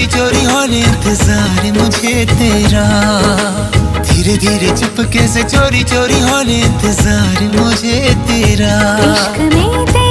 चोरी चोरी होले इंतजार मुझे तेरा, धीरे धीरे चुपके से चोरी चोरी होले इंतजार मुझे तेरा। इश्क में